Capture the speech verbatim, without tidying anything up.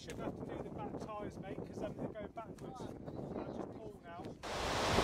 shouldn't have to do the back tyres, mate, because um, they're going backwards. I'll just pull now.